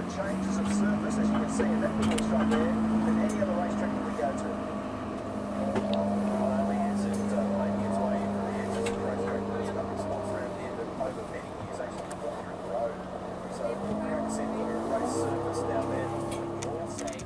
changes of surface, as you can see in that little shot there, than any other racetrack that we go to. Not only is it making its way into the edges of the racetrack, but it's got this spots around here that over many years actually got through the road. So we're going to see the race surface down there. Also,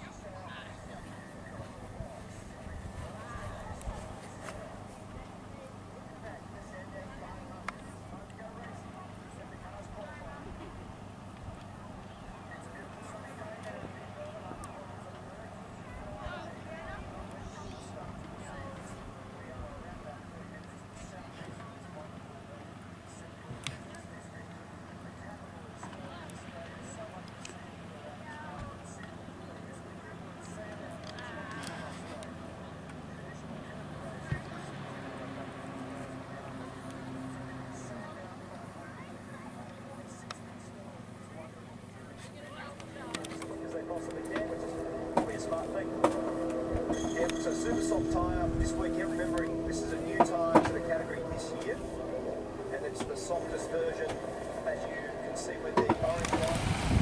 so super soft tyre this weekend, remembering this is a new tyre to the category this year, and it's the softest version, as you can see with the orange one.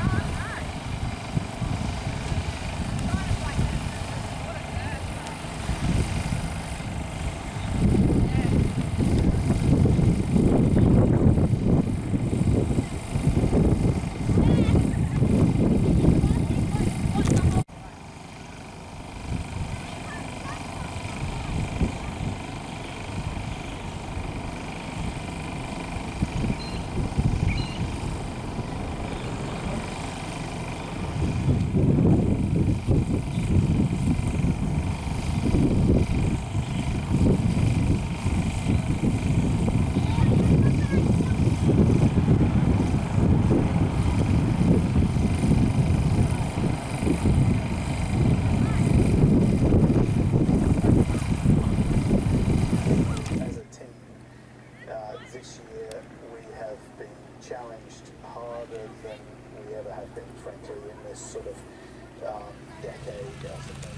This year we have been challenged harder than we ever have been, frankly, in this sort of decade, I suppose.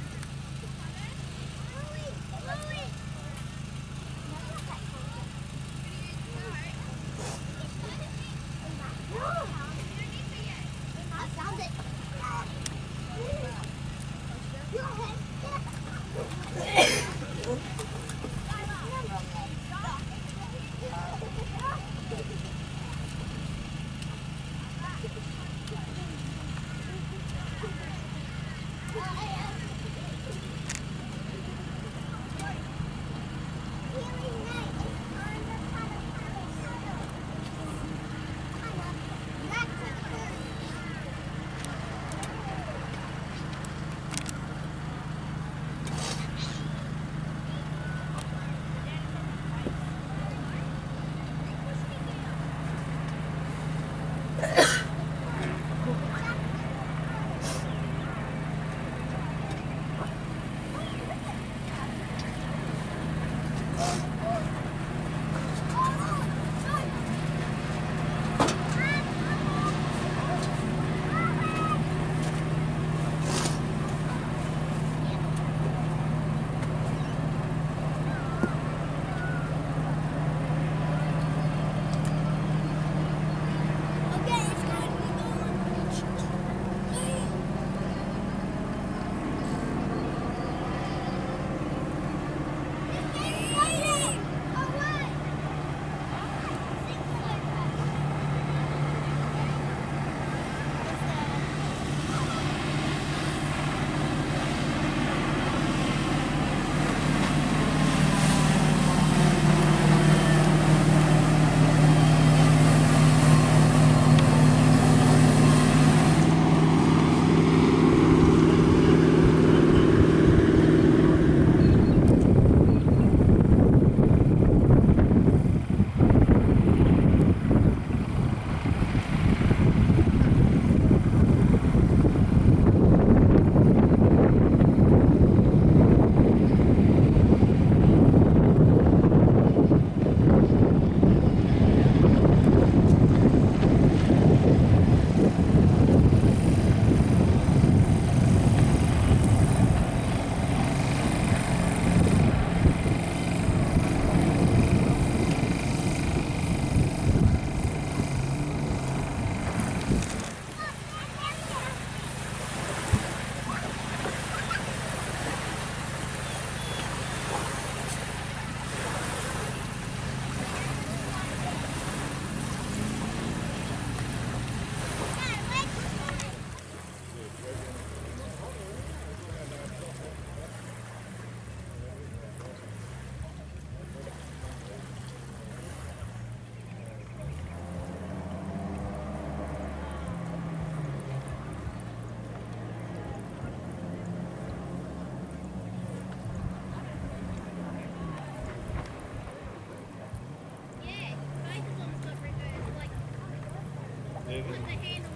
Yeah, Put the handle on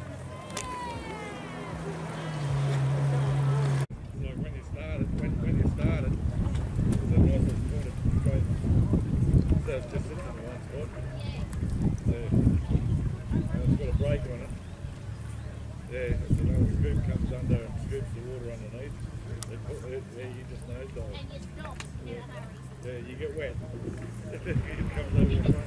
like when you started, when you started, the rifle was pointed straight. So it's just sitting in the one spot. Yeah. And it's got a brake on it. Yeah, so when the scoop comes under and scoops the water underneath, yeah, you just nosedive. and you stop in a hurry. Yeah, you get wet. It comes over the front.